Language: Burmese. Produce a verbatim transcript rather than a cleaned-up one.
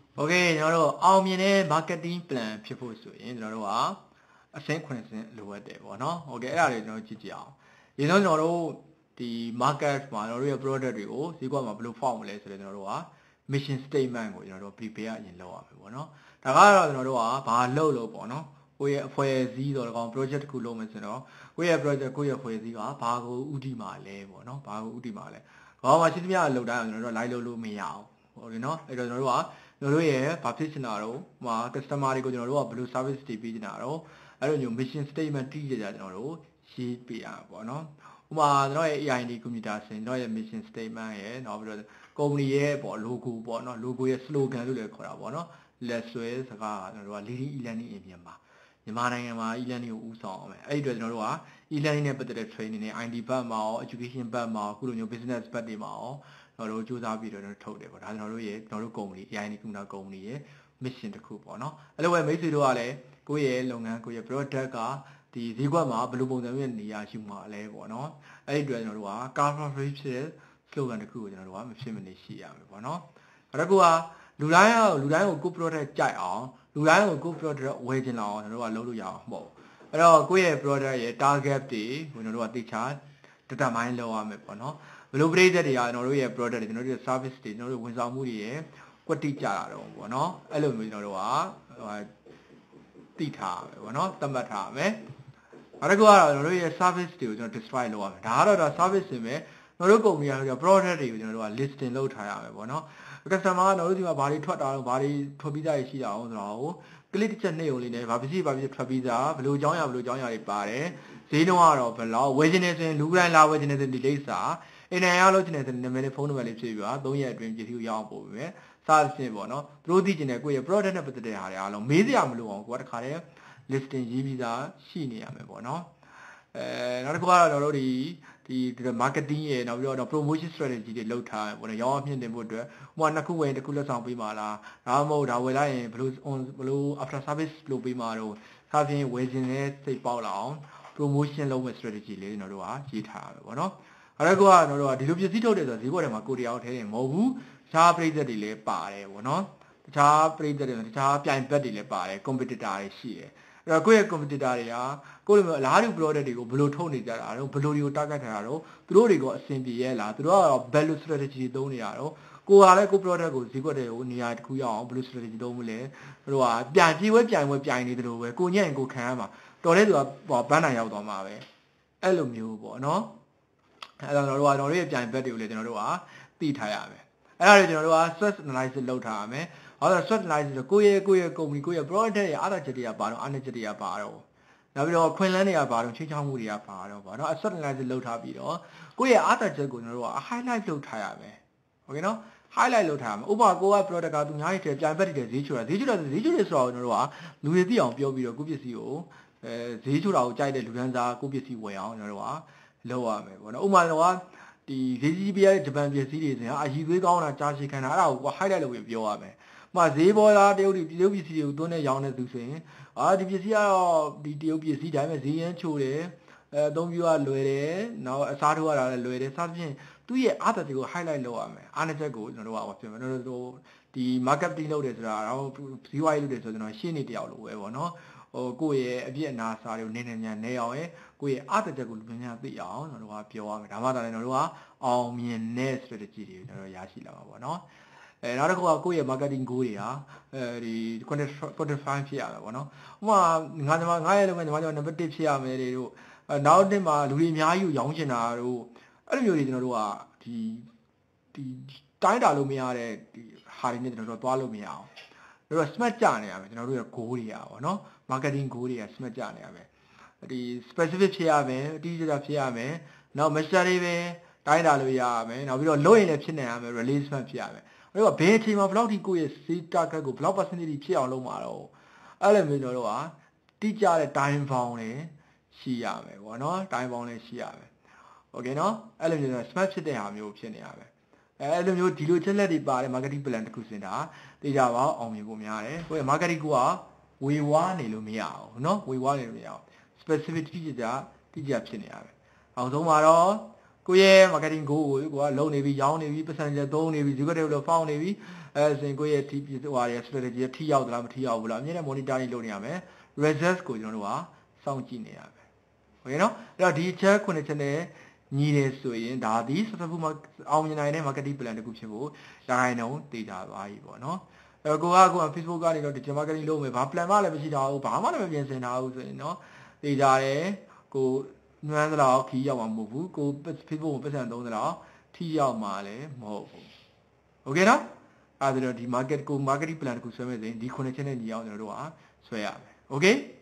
โอเคကျွန်တော်တို့အောင်မြင်တဲ့ marketing plan ဖြစ်ဖို့ဆိုရင်ကျွန်တော်တို့ကအဆင့်ခုနှစ်ဆင့်လိုအပ်တယ်ပေါ့နော်โอเคအဲ့ဒါတွေကျွန်တော်ကြည့်ကြည့်အောင်ဒီတော့ကျွန်တော်တို့ဒီ market မှာကျွန်တော်တို့ရဲ့ product တွေကိုဈေးကွက်မှာဘယ်လိုဖောက်မလဲဆိုတော့ကျွန်တော်တို့က mission statement ကိုကျွန်တော်တို့ prepare အရင်လုပ်ရမယ်ပေါ့နော်ဒါကတော့ကျွန်တော်တို့ကဘာလုပ်လို့ပေါ့နော်ကိုယ့်ရဲ့အဖွဲ့အစည်းတော့ကောင် project တစ်ခုလုပ်မယ်ဆိုတော့ကိုယ့်ရဲ့ project ကိုယ့်ရဲ့အဖွဲ့အစည်းကဘာကိုဥတီမှာလဲပေါ့နော်ဘာကိုဥတီမှာလဲဘာမှရှိသမျှလုပ်တိုင်းကျွန်တော်တို့ live လုပ်လို့မရအောင်ဟုတ်တယ်နော်အဲ့တော့ကျွန်တော်တို့ကကျွန်တော်တို့ရဲ့ဘာဖြစ်ချင်တာတော့ဟို customer တွေကိုကျွန်တော်တို့ကဘယ်လို service တွေပေးချင်တာတော့အဲ့လိုမျိုး mission statement တိကျကြကျွန်တော်တို့ရေးပေးရပါတော့ဥပမာကျွန်တော်ရဲ့ A I D computer စင်ကျွန်တော်ရဲ့ mission statement ရဲ့နောက်ပြီးတော့ company ရဲ့ပေါ့ logo ပေါ့နော် logo ရဲ့ slogan လို့လည်းခေါ်တာပေါ့နော်လက်ဆွဲစကားကျွန်တော်တို့က leading e-learning အပြင်မှာမြန်မာနိုင်ငံမှာ e-learning ကိုဦးဆောင်အောင်မယ်အဲ့ဒီအတွက်ကျွန်တော်တို့က e-learning နဲ့ပတ်သက်တဲ့ training နဲ့ I T ဘက်မှာရော education ဘက်မှာရောအခုလိုမျိုး business ဘက်တွေမှာရောကျွန်တော်တို့စူးစမ်းပြီးတော့ထုတ်တယ်ပေါ့ဒါကျွန်တော်တို့ရဲ့ကျွန်တော်တို့ company A I D computer company ရဲ့ mission တစ်ခုပေါ့နော်အဲ့လိုပဲမိတ်ဆွေတို့ကလည်းကိုယ့်ရဲ့လုပ်ငန်းကိုယ့်ရဲ့ product ကဒီဈေးကွက်မှာဘယ်လိုပုံစံမျိုးနေရာရှိမှာလဲပေါ့နော်အဲ့ဒီအတွက်ကျွန်တော်တို့က coverage ဖြစ်တဲ့ slogan တစ်ခုကိုကျွန်တော်တို့ကမဖြစ်မနေရှိရမယ်ပေါ့နော်အဲ့ဒါကလူတိုင်းကလူတိုင်းကိုကိုယ့် product ကြိုက်အောင်လူတိုင်းကိုကိုယ့် product ဝယ်ချင်လာအောင်ကျွန်တော်တို့ကလုပ်လို့ရအောင်ပေါ့အဲ့တော့ကိုယ့်ရဲ့ product ရဲ့ target တွေကိုကျွန်တော်တို့ကတိကျ determine လုပ်ရမယ်ပေါ့နော်ဘယ်လိုပရိသတ်တွေကကျွန်တော်တို့ရဲ့ product တွေကျွန်တော်တို့ရဲ့ service တွေကျွန်တော်တို့ဝန်ဆောင်မှုတွေရဲ့ကွက်တိကြတာတော့ပေါ့နော်အဲ့လိုမျိုးကျွန်တော်တို့ကတိထားမယ်ပေါ့နော်သတ်မှတ်ထားမယ်အဲ့ဒါကတော့ကျွန်တော်တို့ရဲ့ service တွေကိုကျွန်တော် describe လုပ်ရမယ်ဒါကတော့ဒါ service တွေပဲကျွန်တော်တို့ company က product တွေကိုကျွန်တော်တို့က listing လုပ်ထားရမယ်ပေါ့နော် customer ကကျွန်တော်တို့ဒီမှာဘာတွေထွက်တာတော့ဘာတွေထွက်ပြီးသားရှိတာအောင်ဆိုတော့ click တစ်ချက်နှိပ်ုံလေးနဲ့ဘာပစ္စည်းဘာပစ္စည်းထွက်ပြီးသားဘယ်လိုအကြောင်းအရာဘယ်လိုအကြောင်းအရာတွေပါတယ်ဈေးနှုန်းကတော့ဘယ်လောက်ဝယ်ခြင်းနေဆိုရင်လူတိုင်းလာဝယ်ခြင်းနေဆိုဒီလိပ်စာအင်တန်ရလို့ခြင်းနေဆိုနာမည်နဲ့ဖုန်းနံပါတ်လေးဖြည့်ပြီးပါသုံးရက်အတွင်းပစ္စည်းကိုရအောင်ပို့ပေးမယ်စားရှင်းပေါ့နော်သူတို့သိကျင်တဲ့ကိုယ့်ရဲ့ product နဲ့ပတ်သက်တဲ့ဟာတွေအားလုံးမေးစရာမလိုအောင်ကိုယ်ကတခါတည်း listing ရေးပြီးသားရှိနေရမယ်ပေါ့နော်အဲနောက်တစ်ခုကတော့ကျွန်တော်တို့ဒီဒီ marketing ရဲ့နောက်ပြီးတော့ promotion strategy တွေလုပ်ထားပေါ့နော်ရောင်းအောင်မြင့်တင်ဖို့အတွက်ဟိုကနှစ်ခုဝယ်တစ်ခုလက်ဆောင်ပေးပါလားဒါမှမဟုတ်ဒါဝယ်လိုက်ရင်ဘယ်လိုဘယ်လို after service လုပ်ပေးမှာတော့ဒါဖြင့်ဝယ်ခြင်းနဲ့စိတ်ပေါက်လာအောင် promotion လုပ်မဲ့ strategy လေးကျွန်တော်တို့ကရေးထားရမယ်ပေါ့နော်အဲ့ဒါကကျွန်တော်တို့ကဒီလိုပစ္စည်းထုတ်တယ်ဆိုတော့ဈေးပေါ်ထဲမှာကိုတရားထဲတယ်မဟုတ်ဘူးတခြားပြည်သက်တွေလည်းပါတယ်ပေါ့နော်တခြားပြည်သက်တွေတခြားပြိုင်ဘက်တွေလည်းပါတယ် competitor တွေရှိတယ်အဲ့တော့ကိုယ့်ရဲ့ competitor တွေကကိုယ့်လိုမျိုးအလားတူ product တွေကိုဘယ်လိုထုတ်နေကြတာတော့ဘယ်လိုတွေကို target ထားတာတော့သူတို့တွေကအဆင်ပြေရဲ့လားသူတို့ကတော့ value strategy သုံးနေရတော့ကိုကလည်းကို product ကိုဈေးကွက်တွေကိုနေရာတစ်ခုရအောင်ဘယ်လို strategy သုံးမလဲသူတို့ကပြိုင်ပြေးဝဲပြိုင်ဝဲပြိုင်နေတယ်လို့ပဲကိုညံ့ရင်ကိုခံရမှာတော်တဲ့သူကဘန်းနိုင်ရောက်သွားမှာပဲအဲ့လိုမျိုးပေါ့နော်အဲ့တော့ကျွန်တော်တို့ကကျွန်တော်တို့ရဲ့ပြိုင်ဘက်တွေကိုလည်းကျွန်တော်တို့ကသိထားရမယ်အဲ့ဒါတွေကျွန်တော်တို့က SWOT analysis လုပ်ထားရမယ်ဟောတော့ SWOT analysis ဆိုကိုယ့်ရဲ့ကိုယ့်ရဲ့ company ကိုယ့်ရဲ့ product ရဲ့အားသာချက်တွေကပါတော့အားနည်းချက်တွေကပါတော့နောက်ပြီးတော့ခွင့်လန်းတွေကပါတော့ချင်းချောင်းမှုတွေကပါတော့ဗောနော် SWOT analysis လုပ်ထားပြီးတော့ကိုယ့်ရဲ့အားသာချက်ကိုကျွန်တော်တို့က highlight လုပ်ထားရမယ်โอเคနော် highlight လုပ်ထားရမယ်ဥပမာကိုက product ကသူများရဲ့ပြိုင်ဘက်တွေဈေးချိုတာဈေးချိုတာဈေးချိုတယ်ဆိုတော့ကျွန်တော်တို့ကလူတွေသိအောင်ပြောပြီးတော့ကိုယ့်ပစ္စည်းကိုအဲဈေးချိုတာကိုကြိုက်တဲ့လူတန်းစားကိုယ့်ပစ္စည်းဝယ်အောင်ကျွန်တော်တို့ကလုပ်ရမယ်ဗောနော်ဥပမာတော့ဒီဈေးကြီးပြရဲ့ဂျပန်ပစ္စည်းတွေဆိုရင်အရည်သွေးကောင်းတာကြားရှိခံတာအဲ့ဒါကို highlight လုပ်ပြီးပြောရမယ်။မှဈေးပေါ်လားတရုတ်ပြည်တရုတ်ပစ္စည်းတွေကိုသွင်းတဲ့ရောင်းတဲ့သူဆိုရင်အာဒီပစ္စည်းကတော့ဒီတရုတ်ပစ္စည်းဒါပေမဲ့ဈေးရမ်းချိုတယ်အဲအသုံးပြုရလွယ်တယ်နောက်အစားထိုးရတာလည်းလွယ်တယ်စသဖြင့်သူ့ရဲ့အားသက်တွေကို highlight လုပ်ရမယ်အားနည်းချက်ကိုကျွန်တော်တို့ကဟောပြောမယ်ကျွန်တော်တို့ဒီ marketing လုပ်တယ်ဆိုတာတော့ V Y လုပ်တယ်ဆိုတော့ကျွန်တော်ရှင်းနေတယောက်လိုပဲပေါ့နော်ဟိုကိုယ့်ရဲ့အပြစ်အနာစာတွေကိုနည်းနည်းညာနေအောင်ရဲ့ကိုယ့်ရဲ့အားသက်ချက်ကိုလူများများသိအောင်ကျွန်တော်တို့ကပြောရမယ်ဒါမှသာလည်းကျွန်တော်တို့ကအောင်မြင်တဲ့ strategy တွေကိုကျွန်တော်တို့ရရှိလာမှာပေါ့နော်အဲနောက်တစ်ခုကကိုယ့်ရဲ့ marketing goal တွေဟာအဲဒီ quantify ဖြစ်ရမှာပေါ့နော်ဥပမာငါညီမငါရဲ့လုပ်ငန်းညီမညီမ number တစ်ဖြစ်ရမယ်တွေတို့နောက်တစ်မှာလူတွေအများကြီးကိုရောင်းချင်တာတို့အဲ့လိုမျိုးတွေကျွန်တော်တို့ကဒီဒီတိုင်းတာလို့မရတဲ့ဒီဟာတွေနဲ့ကျွန်တော်တို့သွားလို့မရအောင်ကျွန်တော်တို့ smart ကြနေရမယ်ကျွန်တော်တို့ရဲ့ goal တွေอ่ะပေါ့နော် marketing goal တွေက smart ကြနေရမယ်ဒီ specific ဖြစ်ရမယ်အတိအကျဖြစ်ရမယ်နောက် measure တွေပဲတိုင်းတာလို့ရရမယ်နောက်ပြီးတော့လုပ်ရင်လည်းဖြစ်နိုင်ရမယ် releasement ဖြစ်ရမယ်အဲ့တော့ဘယ်အချိန်မှာဘယ်လောက်ထိကိုယ့်ရဲ့ sales target ကိုဘယ်လောက် percentage ဖြစ်အောင်လုပ်မှာတော့အဲ့လိုမျိုးကျွန်တော်တို့ကတိကျတဲ့ time bound တွေရှိရမယ်ပေါ့နော် time bound တွေရှိရမယ်โอเคနော်အဲ့လိုမျိုး smart ဖြစ်တဲ့ဟာမျိုးဖြစ်နေရမယ်အဲအဲ့လိုမျိုးဒီလိုချက်လက်တွေပါတဲ့ marketing plan တစ်ခုစင်တာသိကြပါအောင်မြင်ဖို့များတယ်ကိုယ့်ရဲ့ marketing ကဝေဝါးနေလို့မရအောင်เนาะဝေဝါးနေလို့မရအောင် specific တိကျတိကျဖြစ်နေရမယ်အောင်ဆုံးမှာတော့ကိုရဲ့ marketing goal ကိုကိုကလုံနေပြီရောင်းနေပြီ percentage သုံးနေပြီ zero တွေလို့ဖောင်းနေပြီအဲဆိုရင်ကိုရဲ့ T ဟိုဟာတွေ strategy ထိရောက်သလားမထိရောက်ဘူးလားအမြဲတမ်း monitoring လုပ်နေရမယ် results ကိုကျွန်တော်တို့ကစောင့်ကြည့်နေရမယ်โอเคเนาะအဲ့တော့ဒီ check ခုနှစ်ချက်နဲ့ညီတယ်ဆိုရင်ဒါဒီ successful အောင်မြင်နိုင်တဲ့ marketing plan တစ်ခုဖြစ်ဖို့ရာခိုင်နှုန်းတည်ကြသွားပြီပေါ့เนาะအဲ့တော့ကိုကကိုက Facebook ကနေတော့ digital marketing လုပ်မယ်ဘာ plan မှလည်းမရှိတာဘူးဘာမှလည်းမပြင်ဆင်တာဘူးဆိုရင်เนาะတည်ကြတယ်ကိုနွမ်းသလောက်ခီးရောက်မှာမဟုတ်ဘူးကို Facebook ကိုပတ်စံသုံးသလောက်ထိရောက်မှာလည်းမဟုတ်ဘူးโอเคเนาะအဲ့ဒါတော့ဒီ market ကို marketing plan တစ်ခုဆွဲမယ်ဆိုရင်ဒီခုနှစ်ချက်နဲ့ညီအောင်ကျွန်တော်တို့ကဆွဲရမယ်โอเค